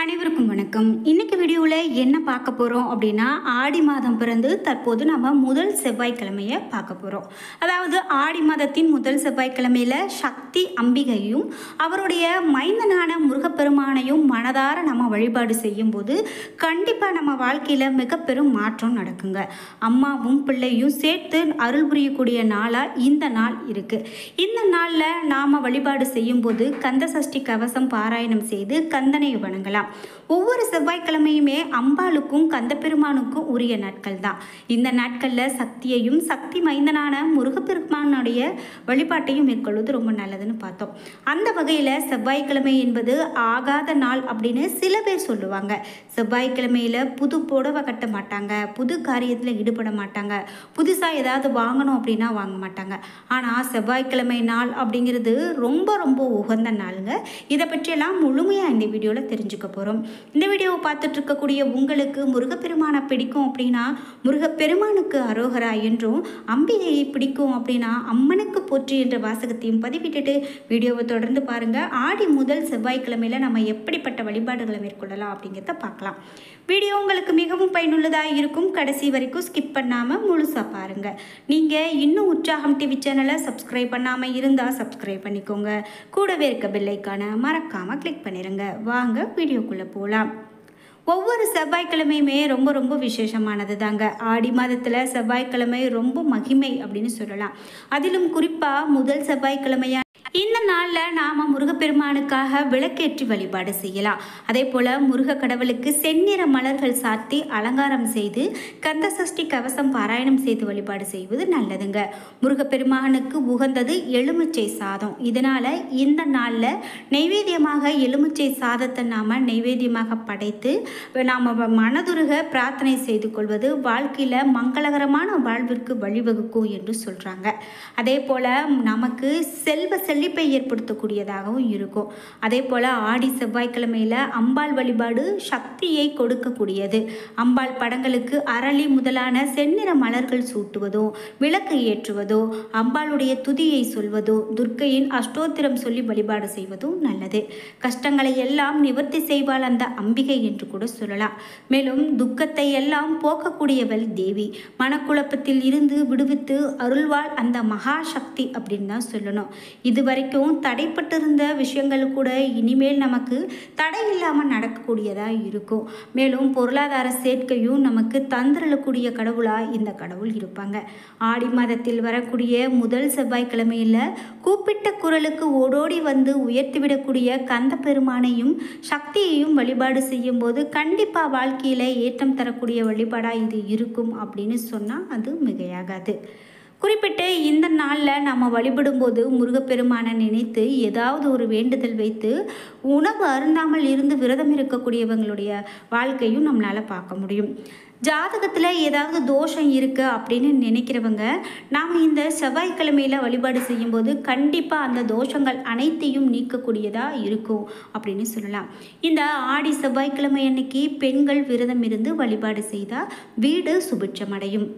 அனைவருக்கும் வணக்கம். இன்னைக்கு வீடியோவில் என்ன பார்க்க போகிறோம் அப்படின்னா, ஆடி மாதம் பிறந்து தற்போது நம்ம முதல் செவ்வாய்க்கிழமையை பார்க்க போகிறோம். அதாவது ஆடி மாதத்தின் முதல் செவ்வாய்க்கிழமையில் சக்தி அம்பிகையும் அவருடைய மைந்தனான முருகப்பெருமானையும் மனதார நம்ம வழிபாடு செய்யும்போது கண்டிப்பாக நம்ம வாழ்க்கையில் மிக பெரும் மாற்றம் நடக்குங்க. அம்மாவும் பிள்ளையும் சேர்த்து அருள் புரியக்கூடிய நாளாக இந்த நாள் இருக்குது. இந்த நாளில் நாம் வழிபாடு செய்யும்போது கந்த சஷ்டி கவசம் பாராயணம் செய்து கந்தனை வணங்கலாம். ஒவ்வொரு செவ்வாய்க்கிழமையுமே அம்பாளுக்கும் கந்தப்பெருமானுக்கும் உரிய நாட்கள் தான். இந்த நாட்களில் சக்தியையும் சக்தி மைந்தனான முருகப்பெருமானுடைய வழிபாட்டையும் மேற்கொள்வது ரொம்ப நல்லதுன்னு பார்த்தோம். அந்த வகையில் செவ்வாய்க்கிழமை என்பது ஆகாத நாள் அப்படின்னு சில பேர் சொல்லுவாங்க. செவ்வாய்க்கிழமையில் புது புடவை கட்ட மாட்டாங்க, புது காரியத்தில் ஈடுபட மாட்டாங்க, புதுசாக ஏதாவது வாங்கணும் அப்படின்னா வாங்க மாட்டாங்க. ஆனால் செவ்வாய்க்கிழமை நாள் அப்படிங்கிறது ரொம்ப ரொம்ப உகந்த நாளுங்க. இதை பற்றியெல்லாம் முழுமையாக இந்த வீடியோவில் தெரிஞ்சுக்க போகிறோம். இந்த வீடியோவை பார்த்துட்டு இருக்கக்கூடிய உங்களுக்கு முருகப்பெருமானை பிடிக்கும் அப்படின்னா முருகப்பெருமானுக்கு அரோகரா என்றும், அம்பிகையை பிடிக்கும் அப்படின்னா அம்மனுக்கு போற்றி என்ற வாசகத்தையும் பதிவிட்டுட்டு வீடியோவை தொடர்ந்து பாருங்கள். ஆடி முதல் செவ்வாய்க்கிழமையில் நம்ம எப்படிப்பட்ட வழிபாடுகளை மேற்கொள்ளலாம் அப்படிங்கிறத பார்க்கலாம். வீடியோ உங்களுக்கு மிகவும் பயனுள்ளதாக இருக்கும். கடைசி வரைக்கும் ஸ்கிப் பண்ணாமல் முழுசாக பாருங்கள். நீங்கள் இன்னும் உற்சாகம் டிவி சேனலை சப்ஸ்கிரைப் பண்ணாமல் இருந்தால் சப்ஸ்கிரைப் பண்ணிக்கோங்க. கூடவே இருக்க பெல் ஐகானை மறக்காமல் கிளிக் பண்ணிடுங்க. வாங்க வீடியோக்குள்ளே போகலாம். ஒவ்வொரு செவ்வாய்க்கிழமையுமே ரொம்ப ரொம்ப விசேஷமானது தாங்க. ஆடி மாதத்தில் செவ்வாய்க்கிழமை ரொம்ப மகிமை அப்படின்னு சொல்லலாம். அதிலும் குறிப்பாக முதல் செவ்வாய்க்கிழமையா இந்த நாளில் நாம் முருகப்பெருமானுக்காக விளக்கேற்றி வழிபாடு செய்யலாம். அதே போல் முருக கடவுளுக்கு செந்நிற மலர்கள் சாத்தி அலங்காரம் செய்து கந்த சஷ்டி கவசம் பாராயணம் செய்து வழிபாடு செய்வது நல்லதுங்க. முருகப்பெருமானுக்கு உகந்தது எலுமிச்சை சாதம். இதனால் இந்த நாளில் நைவேத்தியமாக எலுமிச்சை சாதத்தை நாம் நைவேத்தியமாக படைத்து நாம் மனதுருக பிரார்த்தனை செய்து கொள்வது வாழ்க்கையில் மங்களகரமான வாழ்விற்கு வழிவகுக்கும் என்று சொல்கிறாங்க. அதே போல் நமக்கு செழிப்பை ஏற்படுத்தக்கூடியதாகவும் இருக்கும். அதே போல் ஆடி செவ்வாய்க்கிழமையில் அம்பாள் வழிபாடு சக்தியை கொடுக்கக்கூடியது. அம்பாள் படங்களுக்கு அரளி முதலான செந்நிற மலர்கள் சூட்டுவதோ, விளக்கு ஏற்றுவதோ, அம்பாளுடைய துதியை சொல்வதோ, துர்க்கையின் அஷ்டோத்திரம் சொல்லி வழிபாடு செய்வதும் நல்லது. கஷ்டங்களை எல்லாம் நிவர்த்தி செய்வாள் அந்த அம்பிகை என்று கூட சொல்லலாம். மேலும் துக்கத்தை எல்லாம் போக்கக்கூடியவள் தேவி. மனக்குழப்பத்தில் இருந்து விடுவித்து அருள்வாள் அந்த மகாசக்தி அப்படின்னு தான் சொல்லணும். இதுவரைக்கும் தடைப்பட்டிருந்த விஷயங்கள் கூட இனிமேல் நமக்கு தடை இல்லாமல் நடக்கக்கூடியதாக இருக்கும். மேலும் பொருளாதார சேர்க்கையும் நமக்கு தந்திரக்கூடிய கடவுளாக இந்த கடவுள் இருப்பாங்க. ஆடி மாதத்தில் வரக்கூடிய முதல் செவ்வாய்க்கிழமையில் கூப்பிட்ட குரலுக்கு ஓடோடி வந்து உயர்த்திவிடக்கூடிய கந்த பெருமானையும் சக்தியையும் வழிபாடு செய்யும் போது கண்டிப்பாக வாழ்க்கையில் ஏற்றம் தரக்கூடிய வழிபாடாக இது இருக்கும் அப்படின்னு சொன்னால் அது மிகையாகாது. குறிப்பிட்டு இந்த நாளில் நம்ம வழிபடும்போது முருகப்பெருமானை நினைத்து ஏதாவது ஒரு வேண்டுதல் வைத்து உணவு அருந்தாமல் இருந்து விரதம் இருக்கக்கூடியவங்களுடைய வாழ்க்கையும் நம்மளால் பார்க்க முடியும். ஜாதகத்தில் ஏதாவது தோஷம் இருக்குது அப்படின்னு நினைக்கிறவங்க நாம் இந்த செவ்வாய்க்கிழமையில் வழிபாடு செய்யும்போது கண்டிப்பாக அந்த தோஷங்கள் அனைத்தையும் நீக்கக்கூடியதாக இருக்கும் அப்படின்னு சொல்லலாம். இந்த ஆடி செவ்வாய்க்கிழமை அன்னைக்கு பெண்கள் விரதம் இருந்து வழிபாடு செய்தால் வீடு சுபிட்சமடையும்.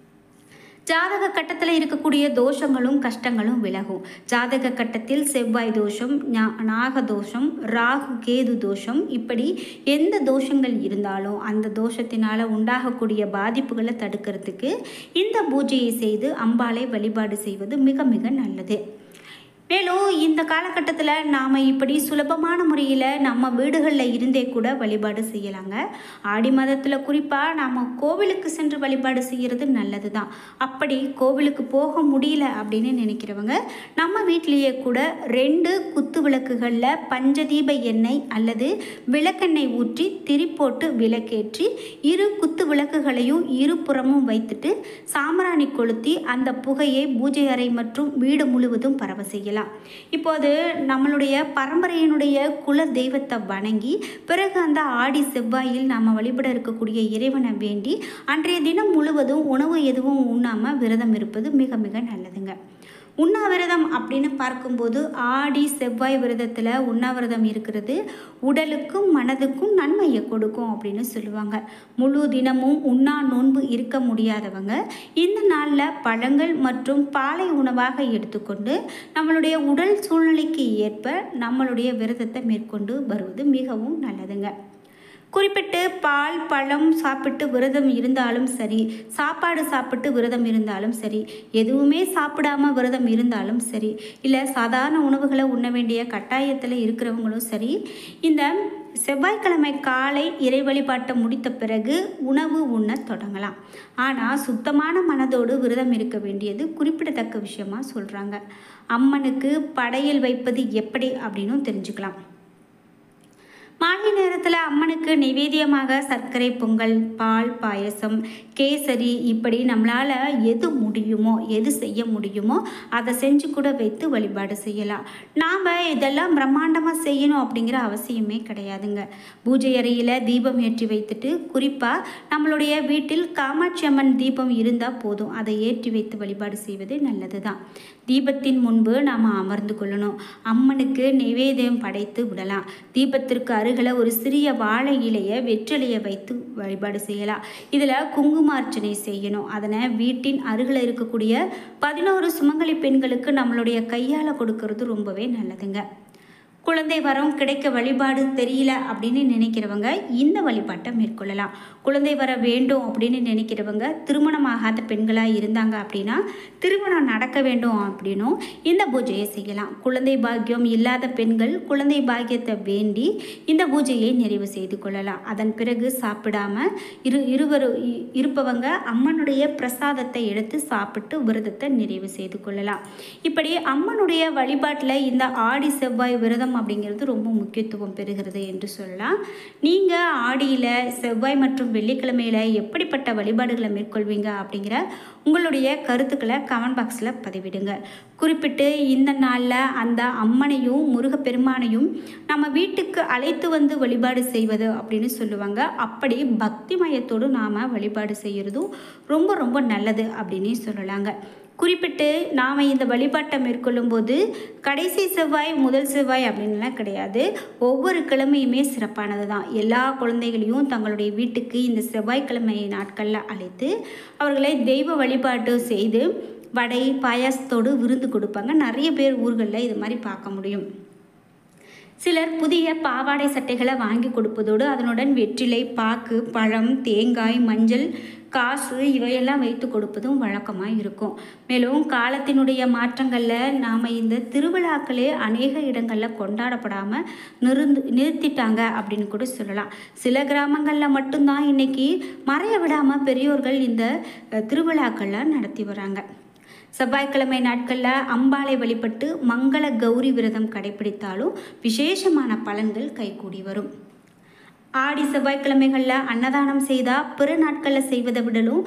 ஜாதக கட்டத்தில் இருக்கக்கூடிய தோஷங்களும் கஷ்டங்களும் விலகும். ஜாதக கட்டத்தில் செவ்வாய் தோஷம், நாக தோஷம், ராகு கேது தோஷம், இப்படி எந்த தோஷங்கள் இருந்தாலும் அந்த தோஷத்தினால் உண்டாகக்கூடிய பாதிப்புகளை தடுக்கிறதுக்கு இந்த பூஜையை செய்து அம்பாளை வழிபாடு செய்வது மிக மிக நல்லது. மேலும் இந்த காலகட்டத்தில் நாம் இப்படி சுலபமான முறையில் நம்ம வீடுகளில் இருந்தே கூட வழிபாடு செய்யலாங்க. ஆடி மாதத்தில் குறிப்பாக நாம் கோவிலுக்கு சென்று வழிபாடு செய்கிறது நல்லது தான். அப்படி கோவிலுக்கு போக முடியல அப்படின்னு நினைக்கிறவங்க நம்ம வீட்டிலேயே கூட 2 குத்து விளக்குகளில் பஞ்சதீப எண்ணெய் அல்லது விளக்கெண்ணெய் ஊற்றி திரி போட்டு விளக்கேற்றி 2 குத்து விளக்குகளையும் இருபுறமும் வைத்துட்டு சாம்பிராணி கொளுத்தி அந்த புகையை பூஜை அறை மற்றும் வீடு முழுவதும் பரவ செய்யலாம். இப்போது நம்மளுடைய பரம்பரையினுடைய குல தெய்வத்தை வணங்கி பிறகு அந்த ஆடி செவ்வாயில் நாம் வழிபட இருக்கக்கூடிய இறைவனை வேண்டி அன்றைய தினம் முழுவதும் உணவு எதுவும் உண்ணாமல் விரதம் இருப்பது மிக மிக நல்லதுங்க. உண்ணாவிரதம் அப்படின்னு பார்க்கும்போது ஆடி செவ்வாய் விரதத்தில் உண்ணாவிரதம் இருக்கிறது உடலுக்கும் மனதுக்கும் நன்மையை கொடுக்கும் அப்படின்னு சொல்லுவாங்க. முழு தினமும் உண்ணா நோன்பு இருக்க முடியாதவங்க இந்த நாளில் பழங்கள் மற்றும் பாலை உணவாக எடுத்துக்கொண்டு நம்மளுடைய உடல் சூழ்நிலைக்கு ஏற்ப நம்மளுடைய விரதத்தை மேற்கொண்டு வருவது மிகவும் நல்லதுங்க. குறிப்பிட்டு பால் பழம் சாப்பிட்டு விரதம் இருந்தாலும் சரி, சாப்பாடு சாப்பிட்டு விரதம் இருந்தாலும் சரி, எதுவுமே சாப்பிடாம விரதம் இருந்தாலும் சரி, இல்லை சாதாரண உணவுகளை உண்ண வேண்டிய கட்டாயத்தில் இருக்கிறவங்களும் சரி, இந்த செவ்வாய்க்கிழமை காலை இறை வழிபாட்டை முடித்த பிறகு உணவு உண்ண தொடங்கலாம். ஆனால் சுத்தமான மனதோடு விரதம் இருக்க வேண்டியது குறிப்பிடத்தக்க விஷயமா சொல்கிறாங்க. அம்மனுக்கு படையல் வைப்பது எப்படி அப்படின்னும் தெரிஞ்சுக்கலாம். மாலை நேரத்தில் அம்மனுக்கு நைவேத்தியமாக சர்க்கரை பொங்கல், பால் பாயசம், கேசரி, இப்படி நம்மளால் எது முடியுமோ, எது செய்ய முடியுமோ அதை செஞ்சு கூட வைத்து வழிபாடு செய்யலாம். நாம் இதெல்லாம் பிரம்மாண்டமாக செய்யணும் அப்படிங்கிற அவசியமே கிடையாதுங்க. பூஜை அறையில் தீபம் ஏற்றி வைத்துட்டு, குறிப்பாக நம்மளுடைய வீட்டில் காமாட்சி அம்மன் தீபம் இருந்தால் போதும், அதை ஏற்றி வைத்து வழிபாடு செய்வது நல்லது தான். தீபத்தின் முன்பு நாம் அமர்ந்து கொள்ளணும். அம்மனுக்கு நைவேத்தியம் படைத்து விடலாம். தீபத்திற்கு அருகில் ஒரு சிறிய வாழை இலையை வெற்றிலையை வைத்து வழிபாடு செய்யலாம். இதில் குங்குமார்ச்சனை செய்யணும். அதனை வீட்டின் அருகில் இருக்கக்கூடிய 11 சுமங்கலி பெண்களுக்கு நம்மளுடைய கையால் கொடுக்கறது ரொம்பவே நல்லதுங்க. குழந்தை வரம் கிடைக்க வழிபாடு தெரியல அப்படின்னு நினைக்கிறவங்க இந்த வழிபாட்டை மேற்கொள்ளலாம். குழந்தை வர வேண்டும் அப்படின்னு நினைக்கிறவங்க திருமணமாகாத பெண்களாக இருந்தாங்க அப்படின்னா திருமணம் நடக்க வேண்டும் அப்படின்னும் இந்த பூஜையை செய்யலாம். குழந்தை பாக்கியம் இல்லாத பெண்கள் குழந்தை பாக்கியத்தை வேண்டி இந்த பூஜையை நிறைவு செய்து கொள்ளலாம். அதன் பிறகு சாப்பிடாம இருப்பவங்க அம்மனுடைய பிரசாதத்தை எடுத்து சாப்பிட்டு விரதத்தை நிறைவு செய்து கொள்ளலாம். இப்படி அம்மனுடைய வழிபாட்டில் இந்த ஆடி செவ்வாய் விரதம் அப்படிங்கிறது ரொம்ப முக்கியத்துவம் பெறுகிறது என்று சொல்லலாம். நீங்கள் ஆடியில் செவ்வாய் மற்றும் வெள்ளிக்கிழமையில் எப்படிப்பட்ட வழிபாடுகளை மேற்கொள்வீங்க அப்படிங்கிற உங்களுடைய கருத்துக்களை கமெண்ட் பாக்ஸில் பதிவிடுங்க. குறிப்பிட்டு இந்த நாளில் அந்த அம்மனையும் முருகப்பெருமானையும் நம்ம வீட்டுக்கு அழைத்து வந்து வழிபாடு செய்வது அப்படின்னு சொல்லுவாங்க. அப்படி பக்தி மயத்தோடு நாம் வழிபாடு செய்கிறதும் ரொம்ப ரொம்ப நல்லது அப்படின்னே சொல்லலாங்க. குறிப்பிட்டு நாம் இந்த வழிபாட்டை மேற்கொள்ளும் போது கடைசி செவ்வாய் முதல் செவ்வாய் அப்படின்லாம் கிடையாது. ஒவ்வொரு கிழமையுமே சிறப்பானது தான். எல்லா குழந்தைகளையும் தங்களுடைய வீட்டுக்கு இந்த செவ்வாய்க்கிழமை நாட்களில் அழைத்து அவர்களை தெய்வ வழிபாட்டு செய்து வடை பாயாசத்தோடு விருந்து கொடுப்பாங்க. நிறைய பேர் ஊர்களில் இது மாதிரி பார்க்க முடியும். சிலர் புதிய பாவாடை சட்டைகளை வாங்கி கொடுப்பதோடு அதனுடன் வெற்றிலை, பாக்கு, பழம், தேங்காய், மஞ்சள், காசு இவையெல்லாம் வைத்து கொடுப்பதும் வழக்கமாக இருக்கும். மேலும் காலத்தினுடைய மாற்றங்களில் நாம் இந்த திருவிழாக்களே அநேக இடங்களில் கொண்டாடப்படாமல் நிறுத்திட்டாங்க அப்படின்னு கூட சொல்லலாம். சில கிராமங்களில் மட்டும்தான் இன்றைக்கி மறைய விடாமல் பெரியோர்கள் இந்த திருவிழாக்களில் நடத்தி வராங்க. செவ்வாய்க்கிழமை நாட்களில் அம்பாளை வழிபட்டு மங்கள கௌரி விரதம் கடைபிடித்தாலும் விசேஷமான பலன்கள் கைகூடி வரும். ஆடி செவ்வாய்க்கிழமைகளில் அன்னதானம் செய்தால் பிற நாட்களில் செய்வதை விடலும்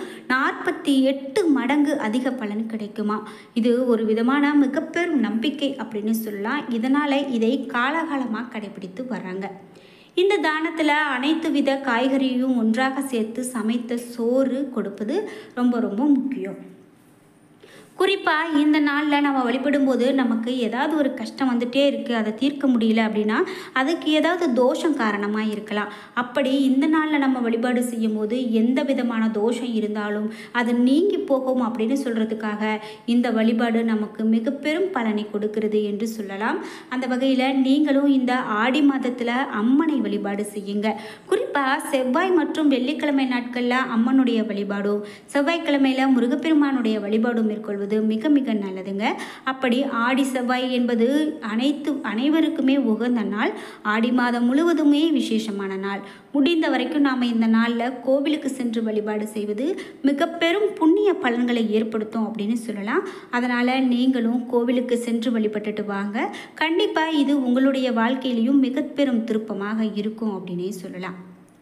48 மடங்கு அதிக பலன் கிடைக்குமா. இது ஒரு விதமான மிகப்பெரும் நம்பிக்கை அப்படின்னு சொல்லலாம். இதனால் இதை காலகாலமாக கடைபிடித்து வராங்க. இந்த தானத்தில் அனைத்து வித காய்கறியும் ஒன்றாக சேர்த்து சமைத்த சோறு கொடுப்பது ரொம்ப ரொம்ப முக்கியம். குறிப்பாக இந்த நாளில் நம்ம வழிபடும்போது நமக்கு ஏதாவது ஒரு கஷ்டம் வந்துகிட்டே இருக்குது, அதை தீர்க்க முடியல அப்படின்னா அதுக்கு ஏதாவது தோஷம் காரணமாக இருக்கலாம். அப்படி இந்த நாளில் நம்ம வழிபாடு செய்யும் போது எந்த விதமான தோஷம் இருந்தாலும் அது நீங்கி போகும் அப்படின்னு சொல்கிறதுக்காக இந்த வழிபாடு நமக்கு மிக பெரும் பலனை கொடுக்கிறது என்று சொல்லலாம். அந்த வகையில் நீங்களும் இந்த ஆடி மாதத்தில் அம்மனை வழிபாடு செய்யுங்க. குறிப்பாக செவ்வாய் மற்றும் வெள்ளிக்கிழமை நாட்களில் அம்மனுடைய வழிபாடும் செவ்வாய்க்கிழமையில் முருகப்பெருமானுடைய வழிபாடும் மேற்கொள்வது மிக மிக நல்லதுங்க. அப்படி ஆடி செவ்வாய் என்பது அனைவருக்குமே உகந்த நாள். ஆடி மாதம் முழுவதுமே விசேஷமான நாள். முடிந்த வரைக்கும் நாம் இந்த நாளில் கோவிலுக்கு சென்று வழிபாடு செய்வது மிக பெரும் புண்ணிய பலன்களை ஏற்படுத்தும் அப்படின்னு சொல்லலாம். அதனால் நீங்களும் கோவிலுக்கு சென்று வழிபட்டுட்டு வாங்க. கண்டிப்பாக இது உங்களுடைய வாழ்க்கையிலையும் மிக பெரும் திருப்பமாக இருக்கும் அப்படின்னே சொல்லலாம்.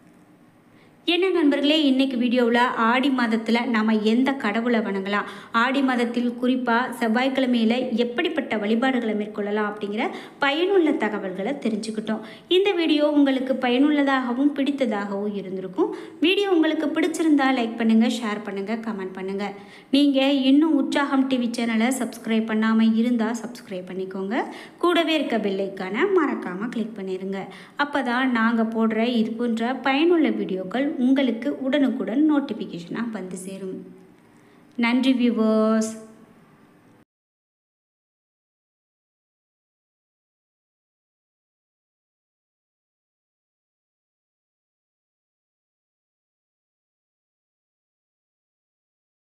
என்ன நண்பர்களே, இன்றைக்கி வீடியோவில் ஆடி மாதத்தில் நம்ம எந்த கடவுளை வணங்கலாம், ஆடி மாதத்தில் குறிப்பாக செவ்வாய்க்கிழமையில் எப்படிப்பட்ட வழிபாடுகளை மேற்கொள்ளலாம் அப்படிங்கிற பயனுள்ள தகவல்களை தெரிஞ்சுக்கிட்டோம். இந்த வீடியோ உங்களுக்கு பயனுள்ளதாகவும் பிடித்ததாகவும் இருந்திருக்கும். வீடியோ உங்களுக்கு பிடிச்சிருந்தால் லைக் பண்ணுங்கள், ஷேர் பண்ணுங்கள், கமெண்ட் பண்ணுங்கள். நீங்கள் இன்னும் உற்சாகம் டிவி சேனலை சப்ஸ்கிரைப் பண்ணாமல் இருந்தால் சப்ஸ்கிரைப் பண்ணிக்கோங்க. கூடவே இருக்க பெல் ஐக்கானை மறக்காமல் கிளிக் பண்ணிடுங்க. அப்போ தான் நாங்கள் போடுற இது போன்ற பயனுள்ள வீடியோக்கள் உங்களுக்கு உடனுக்குடன் நோட்டிஃபிகேஷனாக வந்து சேரும். நன்றி வியூவர்ஸ்.